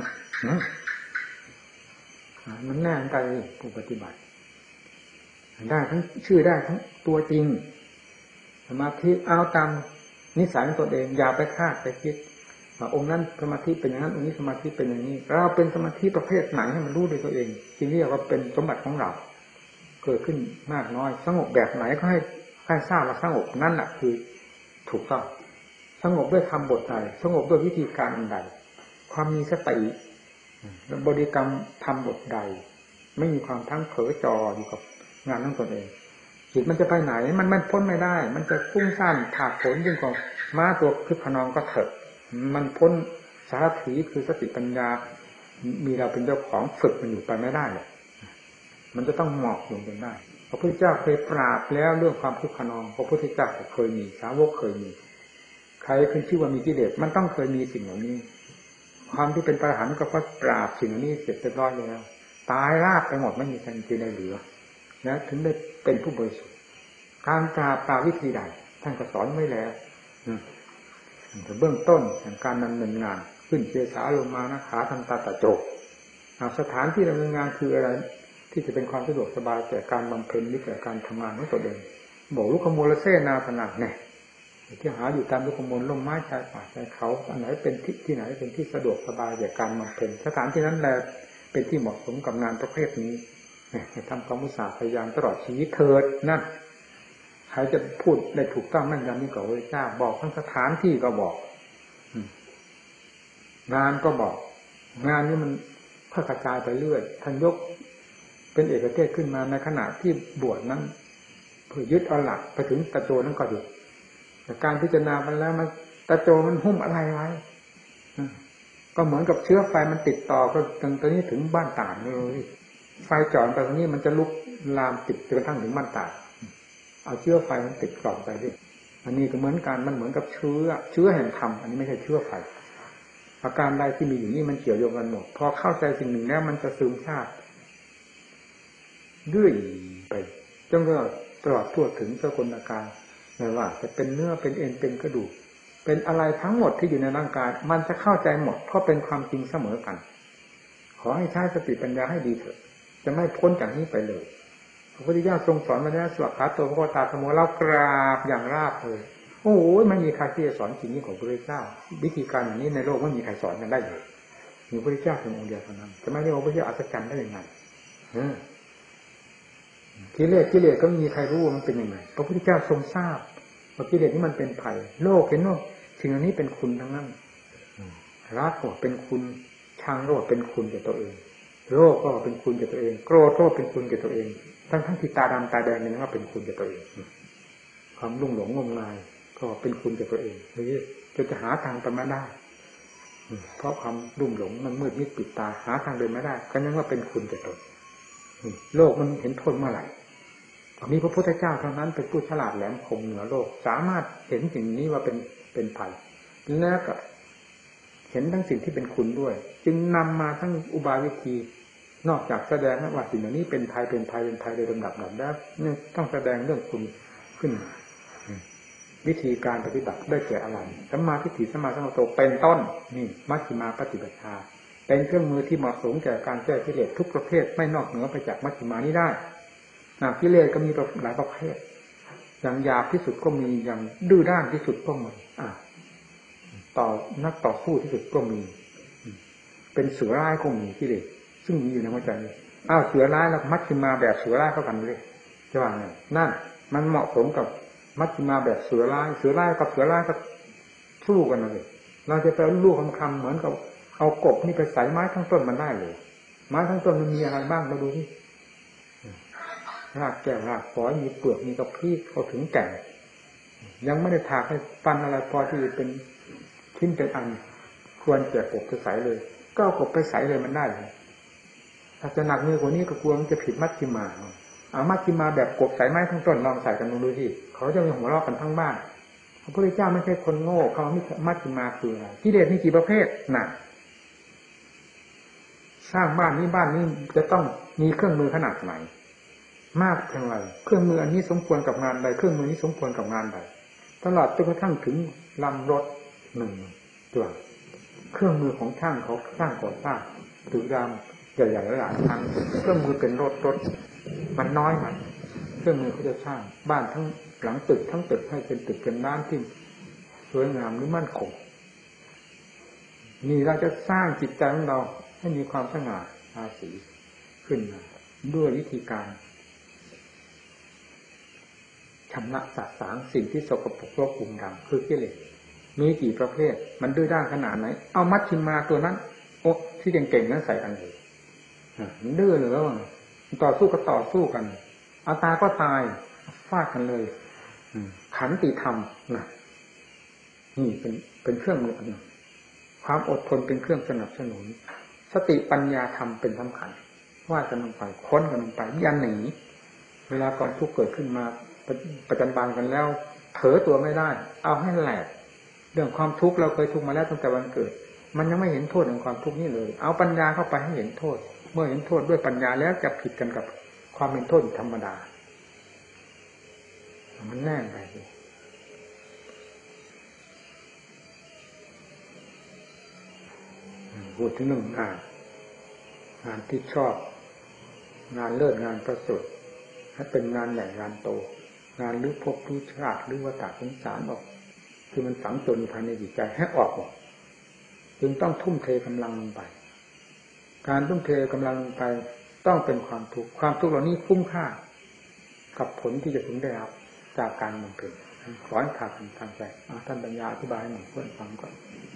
มันแน่ใจผู้ปฏิบัติได้ทั้งชื่อได้ทั้งตัวจริงสมาธิเอาตามนิสัยของตัวเองอย่าไปคาดไปคิดว่าองค์นั้นสมาธิเป็นอย่างนั้นองค์นี้สมาธิเป็นอย่างนี้เราเป็นสมาธิประเภทไหนให้มันรู้ด้วยตัวเองจึงเรียกว่าเป็นสมบัติของเราเกิดขึ้นมากน้อยสงบแบบไหนก็ให้ทราบว่าสงบนั่นแหละคือถูกต้องสงบด้วยคำบทใดสงบด้วยวิธีการอันใดความมีสติบริกรรมทำบทใดไม่มีความทั้งเผลอจออยู่กับงานของตนเองจิตมันจะไปไหนมันพ้นไม่ได้มันจะฟุ้งซ่านถากผลยิ่งกว่าม้าตัวคึกขนองก็เถอะมันพ้นสารถีคือสติปัญญามีเราเป็นเจ้าของฝึกมันอยู่ไปไม่ได้เลยมันจะต้องหมอบลงจนได้พระพุทธเจ้าเคยปราบแล้วเรื่องความคึกขนองพระพุทธเจ้าเคยมีสาวกเคยมีใครขึ้นชื่อว่ามีกิเลสมันต้องเคยมีสิ่งเหล่านี้ความที่เป็นพระอรหันต์ก็เพราะปราบสิ่งนี้เสร็จเรียบร้อยแล้วตายราบไปหมดไม่มีทันทีใดเหลือนะถึงได้เป็นผู้บริสุทธิ์การปราบวิธีใดท่านก็สอนไว้แล้วแต่เบื้องต้นแห่งการดำเนินงานขึ้นเจสาลงมานะขาทันตาตะโจกสถานที่ดำเนินงานคืออะไรที่จะเป็นความสะดวกสบายแก่การบำเพ็ญหรือแก่การทำงานของตัวเองบอกลูกขมูลเสนาสนะเนี่ยที่หาอยู่ตามลูกขมูลร่มไม้ชายป่าชายเขาอันไหนเป็นที่ไหนเป็นที่สะดวกสบายแก่การบำเพ็ญสถานที่นั้นแหละเป็นที่เหมาะสมกับงานประเภทนี้ทำความอุตสาห์พยายามตลอดชีวิตเถิดนั่นใครจะพูดได้ถูกต้องแม่นยำนี่ก็พระเจ้าบอกทั้งสถานที่ก็บอกงานก็บอกงานนี้มันค่อยกระจายไปเรื่อยท่านยกเป็นเอกเทศขึ้นมาในขณะที่บวชนั้นเพื่อยึดเอาหลักไปถึงตะโจนั่นก็ดีแต่การพิจารณาไปแล้วมันตะโจมันหุ้มอะไรไว้ก็เหมือนกับเชื้อไฟมันติดต่อก็ตอนนี้ถึงบ้านต่างเลยไฟจ่อไปตรงนี้มันจะลุกลามติดจนกระทั่งถึงบ้านต่างเอาเชื้อไฟมันติดกล่องไปด้วยอันนี้ก็เหมือนกันมันเหมือนกับเชื้อแห่งธรรมอันนี้ไม่ใช่เชื้อไฟอาการใดที่มีอยู่นี่มันเกี่ยวโยงกันหมดพอเข้าใจสิ่งหนึ่งแล้วมันจะซึมซาบเรื่อยไปจนกระทั่งตลอดทั่วถึงสกลอาการไม่ว่าจะเป็นเนื้อเป็นเอ็นเป็นกระดูกเป็นอะไรทั้งหมดที่อยู่ในร่างกายมันจะเข้าใจหมดเพราะเป็นความจริงเสมอกันขอให้ใช้สติปัญญาให้ดีเถอะจะไม่พ้นจากนี้ไปเลยพระพุทธเจ้าทรงสอนมาแล้วสวดคาโตพระโคตาธรรมโมเรากราบอย่างราบเลยโอ้โหไม่มีใครที่จะสอนสิ่งนี้ของพระพุทธเจ้าวิธีการอย่างนี้ในโลกไม่มีใครสอนกันได้เลยมีพระพุทธเจ้าเพียงองค์เดียวเท่านั้นจะไม่เรียกว่าพระพุทธเจ้าอัศจรรย์ได้ยังไงกิเลสก็ไม่มีใครรู้ว่ามันเป็นยังไงพระพุทธเจ้าทรงทราบว่ากิเลสนี่มันเป็นภัยโลกเห็นว่าสิ่งเหล่านี้เป็นคุณทั้งนั้นรักก็เป็นคุณชังก็เป็นคุณแก่ตัวเองโลภก็เป็นคุณแก่ตัวเองโกรธก็เป็นคุณแก่ตัวเองทั้งที่ตาดำตาแดงนี่ก็เป็นคุณแก่ตัวเองความลุ่มหลงงมงายก็เป็นคุณแก่ตัวเองนี่จะหาทางไปไม่ได้เพราะความลุ่มหลงมันมืดมิดปิดตาหาทางเดินไม่ได้ก็นั่นว่าเป็นคุณแก่ตนโลกมันเห็นโทษเมื่อไหร่มีพระพุทธเจ้าเท่านั้นเป็นผู้ฉลาดแหลมคมเหนือโลกสามารถเห็นสิ่งนี้ว่าเป็นภัยแล้วก็เห็นทั้งสิ่งที่เป็นคุณด้วยจึงนำมาทั้งอุบายวิธีนอกจากแสดงว่าสิ่งเหล่านี้เป็นภัยโดยลำดับแล้วเนี่ยต้องแสดงเรื่องคุณขึ้นวิธีการปฏิบัติได้แก่อะไรสัมมาทิฏฐิสัมมาสังกัปปะเป็นต้นนี่มัชฌิมาปฏิบัติชาเป็นเครื่องมือที่เหมาะสมแก่การแก้กิเลสทุกประเภทไม่นอกเหนือไปจากมัชฌิมานี้ได้กิเลสก็มีหลายประเภทอย่างหยาบที่สุดก็มีอย่างดื้อด้านที่สุดก็มีนักต่อสู้ที่สุดก็มีเป็นเสือร้ายก็มีกิเลสซึ่งมีอยู่ในหัวใจเสือร้ายแล้วมัชฌิมาแบบเสือร้ายเข้ากันเลยจะว่าไงนั่นมันเหมาะสมกับมัชฌิมาแบบเสือร้ายกับเสือร้ายก็สู้กันเลยเราจะไปลูกคำเหมือนกับเอากบนี่ไปใส่ไม้ทั้งต้นมันได้เลยไม้ทั้งต้นมันมีอะไรบ้างมาดูที่รากแก้วรากฝอยมีเปลือกมีกระพี้เข้าถึงแก่นยังไม่ได้ถากให้ฟันอะไรพอที่เป็นชิ้นเป็นอันควรแก่กบไปใส่เลยก็เอากบไปใส่เลยมันได้เลยถ้าจะหนักมือกว่านี้ก็กลัวมันจะผิดมัชฌิมาเอามัชฌิมาแบบกบใส่ไม้ทั้งต้นลองใส่กันดูที่เขาจะมีหัวเราะกันทั้งบ้านพระพุทธเจ้าไม่ใช่คนโง่เขาไม่มัชฌิมาคืออะไรกิเลสมีกี่ประเภทน่ะสร้างบ้านนี้จะต้องมีเครื่องมือขนาดไหนมากเท่าไหร่เครื่องมืออันนี้สมควรกับงานใดเครื่องมือนี้สมควรกับงานใดตลอดจนกระทั่งถึงลำรถหนึ่งตัวเครื่องมือของช่างเขาสร้างก่อสร้างถือดามใหญ่ๆหลายครั้งเครื่องมือเป็นรถมันน้อยมันเครื่องมือเขาจะสร้างบ้านทั้งหลังตึกทั้งตึกให้เป็นตึกเป็นบ้านที่สวยงามหรือมั่นคงนี่เราจะสร้างจิตใจของเราให้มีความสง่าราศีขึ้นมาด้วยวิธีการชำระสะสางสิ่งที่สกปรกรกลุ่มดำคือกิเลสมีกี่ประเภทมันดื้อด้านขนาดไหนเอามัชฌิมาตัวนั้นโอ้ที่เก่งๆนั้นใส่กันเลยมันดื้อหรือว่าต่อสู้ก็ต่อสู้กันเอาตายก็ตายฟาดกันเลยขันติธรรมนะนี่เป็นเครื่องมืออันหนึ่งความอดทนเป็นเครื่องสนับสนุนสติปัญญาธรรมเป็นสำคัญว่ากันลงไปค้นกันลงไปยันหนีเวลาก่อนทุกข์เกิดขึ้นมาประจันบานกันแล้วเผลอตัวไม่ได้เอาให้แหลกเรื่องความทุกข์เราเคยทุกข์มาแล้วตั้งแต่วันเกิดมันยังไม่เห็นโทษของความทุกข์นี่เลยเอาปัญญาเข้าไปให้เห็นโทษเมื่อเห็นโทษด้วยปัญญาแล้วจะผิดกันกับความเป็นโทษธรรมดามันแน่ไปพูดถึงเรื่องงานที่ชอบงานเลิศงานประเสริฐให้เป็นงานใหญ่งานโตงานลึกภพลึกชาติหรือวัฏสงสารออกคือมันฝังจนภายในจิตใจให้ออกหมดจึงต้องทุ่มเทกำลังลงไปการทุ่มเทกำลังลงไปต้องเป็นความทุกข์เหล่านี้คุ้มค่ากับผลที่จะถึงได้รับจากการบำเพ็ญขอให้ขาดทางใจท่านปัญญาอธิบายให้หน่อยเพื่อนฟังก่อน